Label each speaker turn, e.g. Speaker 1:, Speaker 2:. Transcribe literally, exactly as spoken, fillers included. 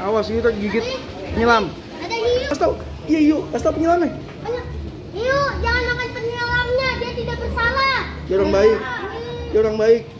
Speaker 1: Awas kita gigit penyelam.
Speaker 2: Ada hiu.
Speaker 1: Kasih tau, iya hiu, kasih tau penyelamnya.
Speaker 2: Hiu, jangan makan penyelamnya, dia tidak bersalah.
Speaker 1: Dia orang baik, dia orang baik.